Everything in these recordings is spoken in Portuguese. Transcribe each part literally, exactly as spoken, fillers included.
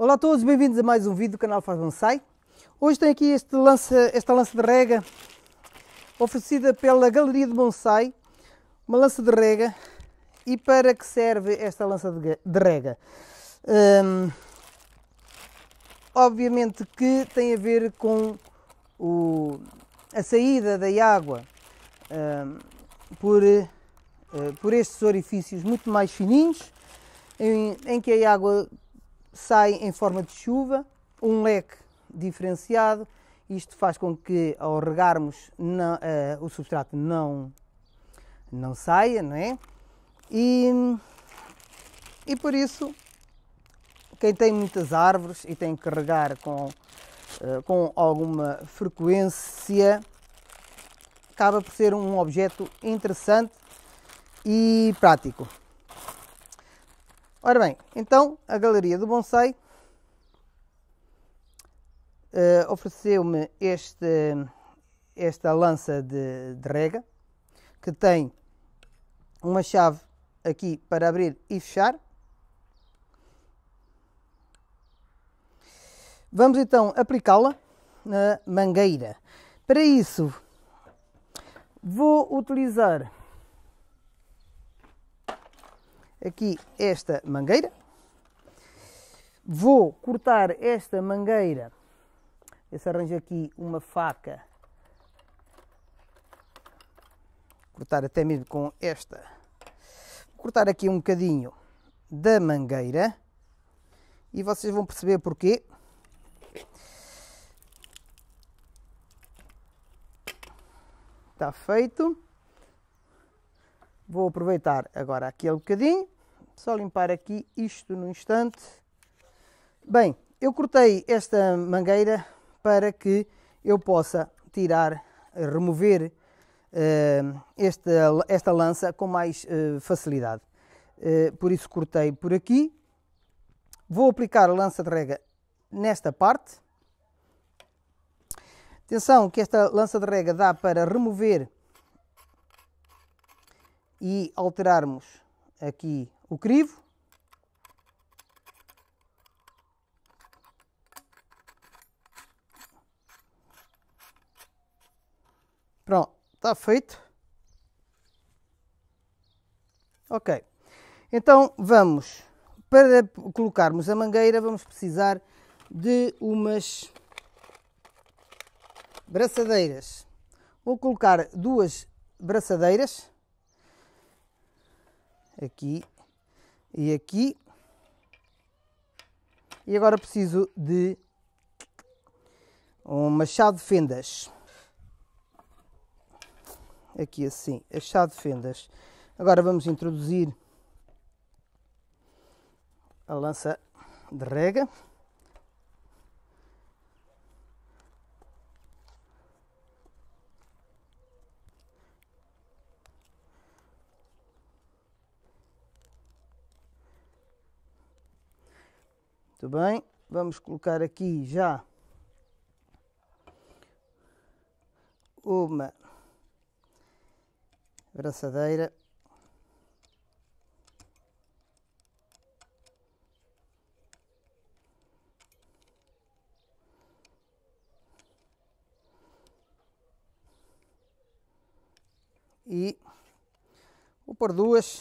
Olá a todos, bem-vindos a mais um vídeo do canal Faz Bonsai. Hoje tenho aqui este lança, esta lança de rega oferecida pela Galeria de Bonsai, uma lança de rega. E para que serve esta lança de, de rega? Hum, obviamente que tem a ver com o, a saída da água hum, por, uh, por estes orifícios muito mais fininhos, em, em que a água sai em forma de chuva, um leque diferenciado. Isto faz com que ao regarmos não, uh, o substrato não, não saia, não é? E, e por isso, quem tem muitas árvores e tem que regar com, uh, com alguma frequência, acaba por ser um objeto interessante e prático. Ora bem, então a Galeria do Bonsai uh, ofereceu-me este, esta lança de, de rega, que tem uma chave aqui para abrir e fechar. Vamos então aplicá-la na mangueira. Para isso, vou utilizar aqui esta mangueira. Vou cortar esta mangueira. Eu se arranjo aqui uma faca. Cortar até mesmo com esta. Vou cortar aqui um bocadinho da mangueira. E vocês vão perceber porquê. Está feito. Vou aproveitar agora aquele bocadinho, só limpar aqui isto no instante. Bem, eu cortei esta mangueira para que eu possa tirar, remover uh, esta, esta lança com mais uh, facilidade. Uh, por isso cortei por aqui. Vou aplicar a lança de rega nesta parte. Atenção que esta lança de rega dá para remover e alterarmos aqui o crivo. Pronto, está feito. Ok. Então vamos, para colocarmos a mangueira, vamos precisar de umas braçadeiras. Vou colocar duas braçadeiras. Aqui e aqui. E agora preciso de um machado de fendas. Aqui assim, machado de fendas. Agora vamos introduzir a lança de rega. Muito bem, vamos colocar aqui já uma braçadeira. E vou pôr duas.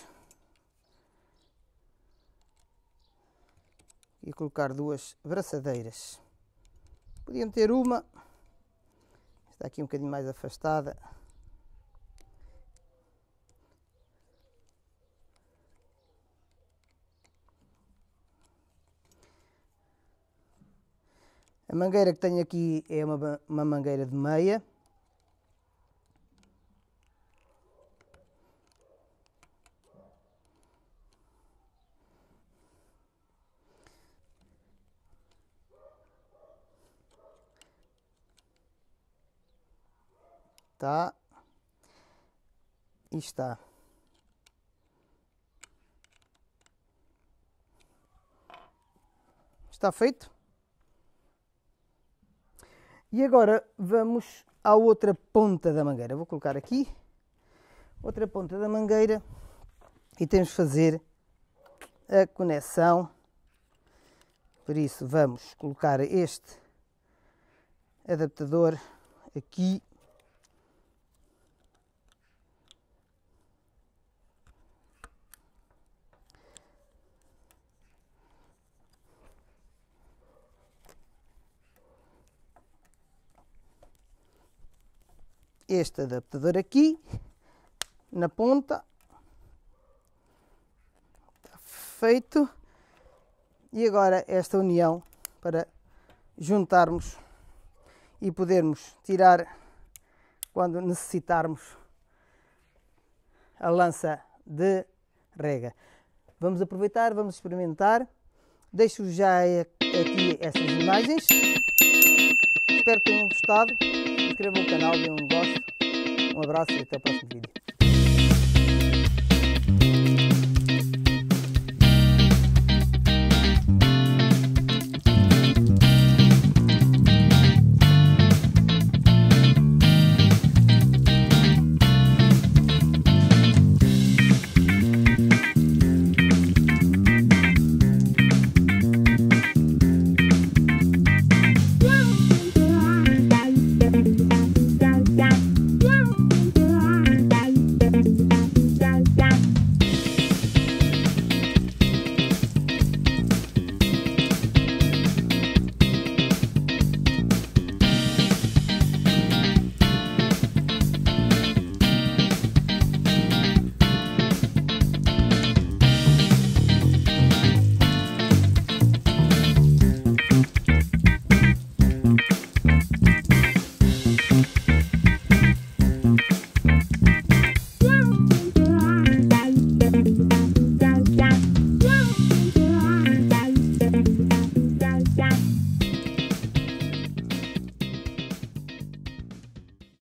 E colocar duas braçadeiras. Podiam ter uma. Está aqui um bocadinho mais afastada. A mangueira que tenho aqui é uma, uma mangueira de meia. Tá. E está. Está feito. E agora vamos à outra ponta da mangueira. Vou colocar aqui outra ponta da mangueira e temos de fazer a conexão Por isso vamos colocar este adaptador aqui. Este adaptador aqui na ponta. Está feito. E agora esta união para juntarmos e podermos tirar quando necessitarmos a lança de rega. Vamos aproveitar, vamos experimentar. Deixo já aqui essas imagens. Espero que tenham gostado. Inscrevam o canal, deem um gosto. Um abraço e até o próximo vídeo.